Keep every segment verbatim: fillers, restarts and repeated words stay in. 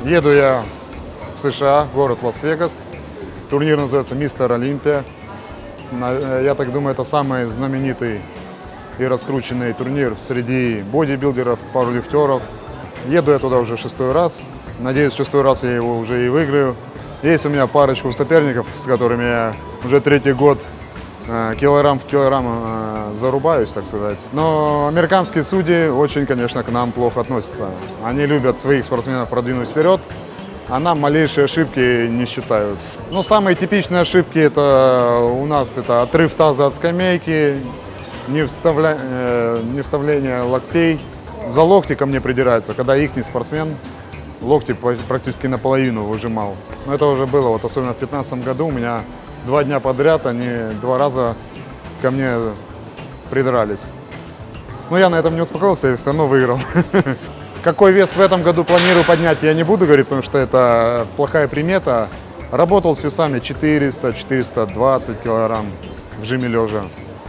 Еду я в США, город Лас-Вегас. Турнир называется «Мистер Олимпия». Я так думаю, это самый знаменитый и раскрученный турнир среди бодибилдеров, пауэрлифтеров. Еду я туда уже шестой раз. Надеюсь, шестой раз я его уже и выиграю. Есть у меня парочку соперников, с которыми я уже третий год килограмм в килограмм зарубаюсь, так сказать. Но американские судьи очень, конечно, к нам плохо относятся. Они любят своих спортсменов продвинуть вперед, а нам малейшие ошибки не считают. Ну, самые типичные ошибки это у нас это отрыв таза от скамейки, не, вставля... не вставление локтей. За локти ко мне придираются, когда ихний спортсмен локти практически наполовину выжимал. Но это уже было, вот особенно в две тысячи пятнадцатом году у меня два дня подряд они два раза ко мне придрались. Но я на этом не успокоился и все равно выиграл. Какой вес в этом году планирую поднять, я не буду говорить, потому что это плохая примета. Работал с весами четыреста — четыреста двадцать килограмм в жиме лежа.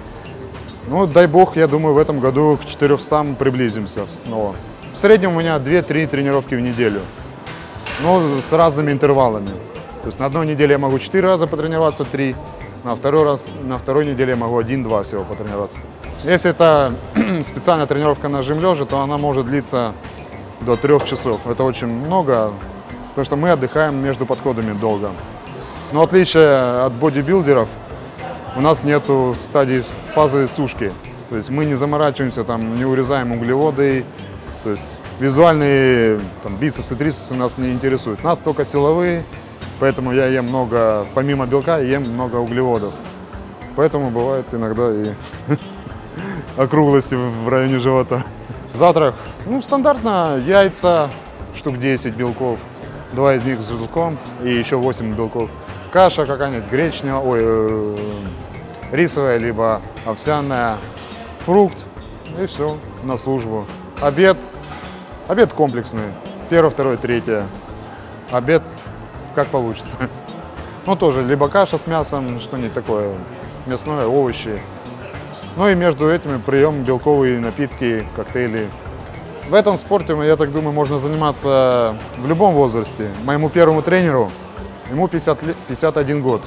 Ну, дай бог, я думаю, в этом году к четырёмстам приблизимся снова. В среднем у меня две-три тренировки в неделю, но с разными интервалами. То есть на одной неделе я могу четыре раза потренироваться, три, на второй раз, на второй неделе я могу один-два всего потренироваться. Если это специальная тренировка на жим лежа, то она может длиться до трех часов. Это очень много, потому что мы отдыхаем между подходами долго. Но в отличие от бодибилдеров, у нас нету стадии фазы сушки. То есть мы не заморачиваемся, там, не урезаем углеводы. То есть визуальные там, бицепсы, трицепсы нас не интересуют. Нас только силовые, поэтому я ем много, помимо белка, ем много углеводов. Поэтому бывает иногда и округлости в районе живота. Завтрак, ну, стандартно яйца, штук десять белков, два из них с желтком и еще восемь белков. Каша какая-нибудь гречневая, ой, э, рисовая, либо овсяная, фрукт и все, на службу. Обед, обед комплексный, первое, второе, третье. Обед как получится. Ну, тоже либо каша с мясом, что-нибудь такое, мясное, овощи. Ну и между этими прием белковые напитки, коктейли. В этом спорте, я так думаю, можно заниматься в любом возрасте. Моему первому тренеру, ему пятьдесят лет, пятьдесят один год.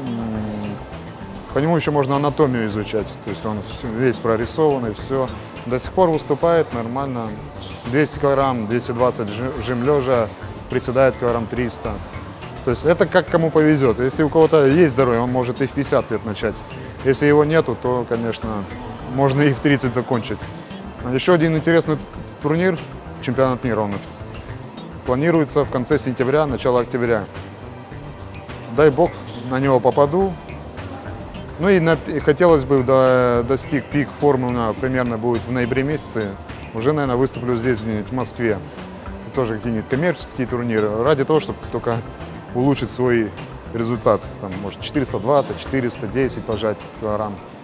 По нему еще можно анатомию изучать. То есть он весь прорисованный, все. До сих пор выступает нормально. двести килограмм, двести двадцать жим лежа, приседает килограмм триста. То есть это как кому повезет. Если у кого-то есть здоровье, он может и в пятьдесят лет начать. Если его нету, то, конечно, можно и в тридцать закончить. Еще один интересный турнир, чемпионат мира, он планируется в конце сентября, начало октября. Дай бог, на него попаду. Ну и, на, и хотелось бы до, достиг пик формы, у примерно будет в ноябре месяце. Уже, наверное, выступлю здесь, в Москве. Тоже какие-нибудь коммерческие турниры, ради того, чтобы только улучшить свой результат. Там, может, четыреста двадцать — четыреста десять пожать килограмм.